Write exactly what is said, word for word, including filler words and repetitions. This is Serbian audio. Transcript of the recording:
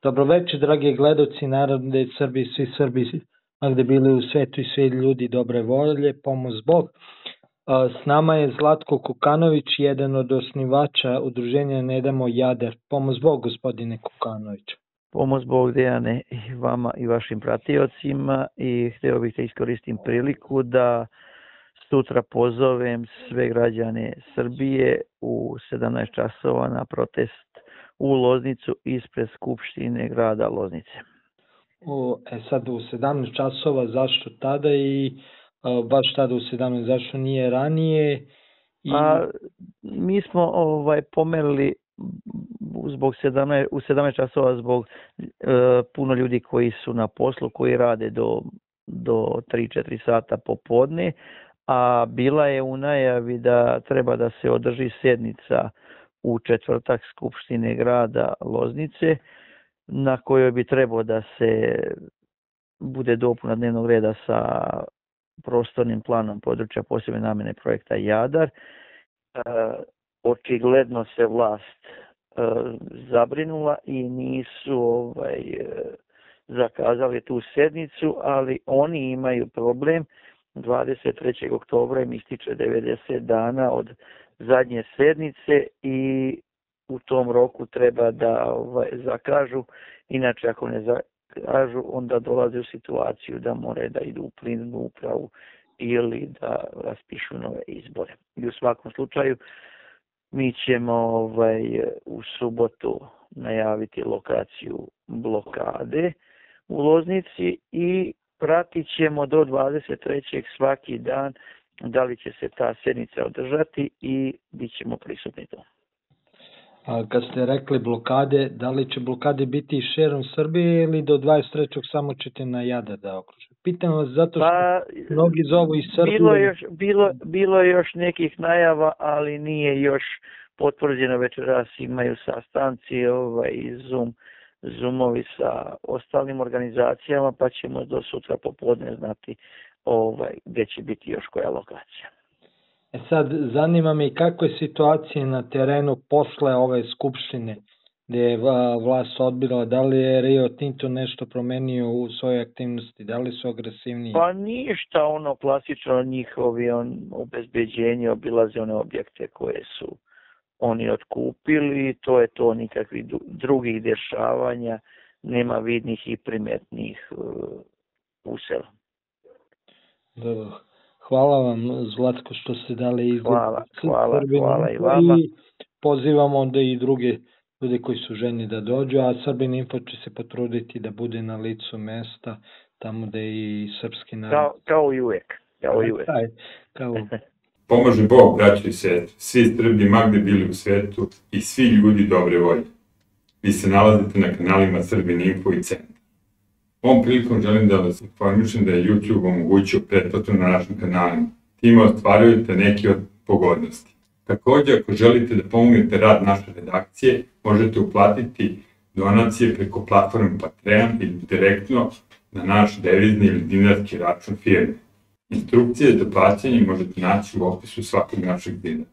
Dobroveče, dragi gledoci, narode Srbi, svi Srbi, gde bili u svetu i svi ljudi dobre volje, pomoz Bog. S nama je Zlatko Kukanović, jedan od osnivača udruženja Ne damo Jadar. Pomoz Bog, gospodine Kukanović. Pomoz Bog, Dejane, i vama i vašim pratiocima, i hteo bih da iskoristim priliku da sutra pozovem sve građane Srbije u sedamnaest časova na protest u Loznicu ispred Skupštine grada Loznice. O, e sad u sedamnaest časova, zašto tada i a, baš tada u sedamnaest, zašto nije ranije? I... A, mi smo ovaj, pomerili zbog sedamnaest, u sedamnaest časova zbog e, puno ljudi koji su na poslu, koji rade do, do tri četiri sata popodne, a bila je u najavi da treba da se održi sednica u četvrtak Skupštine grada Loznice, na kojoj bi trebao da se bude dopuna dnevnog reda sa prostornim planom područja posebne namene projekta Jadar. E, očigledno se vlast e, zabrinula i nisu ovaj, zakazali tu sednicu, ali oni imaju problem. dvadeset trećeg oktobra im ističe devedeset dana od zadnje sednice i u tom roku treba da ovaj, zakažu. Inače, ako ne zakažu, onda dolaze u situaciju da moraju da idu u prinudnu upravu ili da raspišu nove izbore. I u svakom slučaju mi ćemo ovaj, u subotu najaviti lokaciju blokade u Loznici i pratit ćemo do dvadeset trećeg svaki dan da li će se ta sednica održati i bit ćemo prisutni tu. A kad ste rekli blokade, da li će blokade biti i širom Srbije ili do dvadeset trećeg samo ćete na Jadar da okružite? Pitam vas zato što pa, mnogi zovu iz Srbije. Bilo je, još, bilo, bilo je još nekih najava, ali nije još potvrđeno. Večeras imaju sastanci ovaj, Zoom, Zoomovi sa ostalim organizacijama, pa ćemo do sutra popodne znati ovaj, gdje će biti još koja lokacija. E sad, zanima me kako je situacija na terenu posle ove skupštine gdje je vlast odbila, da li je Rio Tinto nešto promenio u svojoj aktivnosti, da li su agresivniji? Pa ništa, ono klasično njihovi on, obezbeđenje, obilaze one objekte koje su oni otkupili, to je to, nikakvih drugih dešavanja, nema vidnih i primetnih uh, usela. Dobro. Hvala vam, Zlatko, što ste dali izgled. Hvala, hvala, hvala i vama. I pozivamo onda i druge ljude koji su željni da dođu, a Srbin Info će se potruditi da bude na licu mesta, tamo da je i srpski narod. Kao, kao i uvek. Kao i uvek. Aj, kao... Pomože Bog, braćo i sestre, svi Srbi magde bili u svetu i svi ljudi dobre volje. Vi se nalazite na kanalima Srbin Info i Centar. Ovom prilikom želim da vas informišem da je YouTube omogućio pretplatu na našim kanalima. Time ostvarujete neke od pogodnosti. Također, ako želite da pomognete rad naše redakcije, možete uplatiti donacije preko platforme Patreon ili direktno na naš devizni ili dinarski račun firme. Instrukcije za plaćanje možete naći u opisu svakog našeg videa.